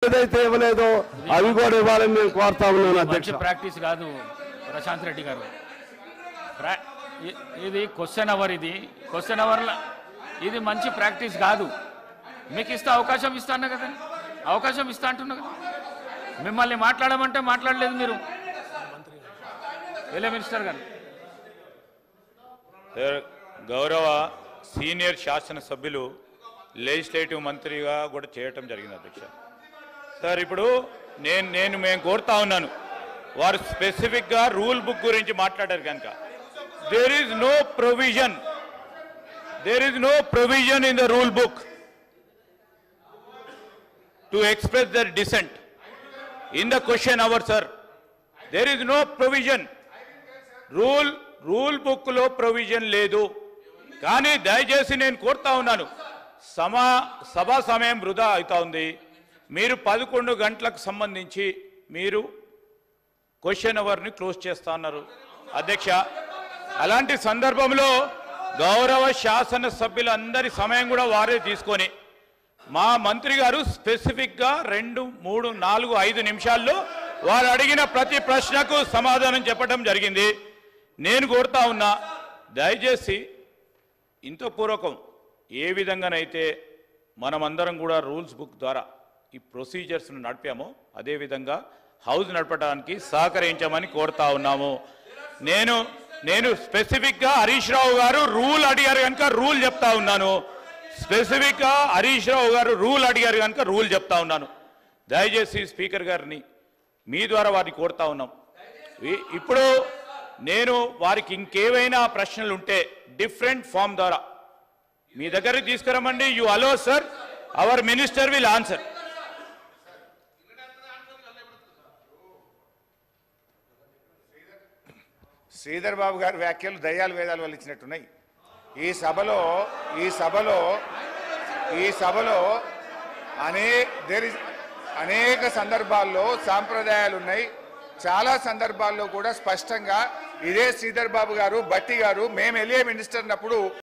ఏదైతే ఇవ్వలేదో అవి కూడా ఇవ్వాలని నేను కోరుతా ఉన్నాను అధ్యక్ష. ప్రాక్టీస్ కాదు ప్రశాంత్ రెడ్డి గారు, ఇది క్వశ్చన్ అవర్, ఇది క్వశ్చన్ అవర్లో ఇది మంచి ప్రాక్టీస్ కాదు. మీకు ఇస్తే అవకాశం ఇస్తాను కదా, అవకాశం ఇస్తా అంటున్నా కదా. మిమ్మల్ని మాట్లాడమంటే మాట్లాడలేదు మీరు. వెళ్ళే మినిస్టర్ గారు. గౌరవ సీనియర్ శాసనసభ్యులు లెజిస్లేటివ్ మంత్రిగా కూడా చేయటం జరిగింది అధ్యక్ష. సార్ ఇప్పుడు మేము కోరుతా ఉన్నాను, వారు స్పెసిఫిక్గా రూల్ బుక్ గురించి మాట్లాడారు కనుక there is no provision in the rule book to express their dissent in the question hour. Sir there is no provision, rule book లో ప్రొవిజన్ లేదు. కానీ దయచేసి నేను కోరుతా ఉన్నాను, సభా సమయం వృధా అవుతా ఉంది. మీరు 11 గంటలకు సంబంధించి మీరు క్వశ్చన్ అవర్ని క్లోజ్ చేస్తా ఉన్నారు అధ్యక్ష. అలాంటి సందర్భంలో గౌరవ శాసనసభ్యులందరి సమయం కూడా వారే తీసుకొని మా మంత్రి గారు స్పెసిఫిక్గా 2, 3, 4, 5 నిమిషాల్లో వారు అడిగిన ప్రతి ప్రశ్నకు సమాధానం చెప్పడం జరిగింది. నేను కోరుతా ఉన్నా, దయచేసి ఇంతపూర్వకం ఏ విధంగానైతే మనమందరం కూడా రూల్స్ బుక్ ద్వారా ఈ ప్రొసీజర్స్ను నడిపామో అదేవిధంగా హౌస్ నడపడానికి సహకరించమని కోరుతా ఉన్నాము. నేను స్పెసిఫిక్గా హరీష్ రావు గారు రూల్ అడిగారు కనుక రూల్ చెప్తా ఉన్నాను. స్పెసిఫిక్గా హరీష్ రావు గారు రూల్ అడిగారు కనుక రూల్ చెప్తా ఉన్నాను. దయచేసి స్పీకర్ గారిని మీ ద్వారా వారిని కోరుతా ఉన్నాం. ఇప్పుడు నేను వారికి ఇంకేవైనా ప్రశ్నలు ఉంటే డిఫరెంట్ ఫామ్ ద్వారా మీ దగ్గరికి తీసుకురమ్మండి. You allow sir, our minister will answer. Sridhar Babu గారి వ్యాఖ్యలు దయ్యాలు వేదాలు వల్ల ఇచ్చినట్టున్నాయి. ఈ సభలో అనేక సందర్భాల్లో సాంప్రదాయాలు ఉన్నాయి. చాలా సందర్భాల్లో కూడా స్పష్టంగా ఇదే శ్రీధర్ బాబు గారు, భట్టి గారు మేము ఎలియే మినిస్టర్ అన్నప్పుడు